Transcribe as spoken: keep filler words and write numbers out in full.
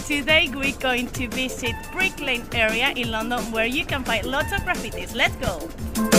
Today we're going to visit Brick Lane area in London where you can find lots of graffitis. Let's go!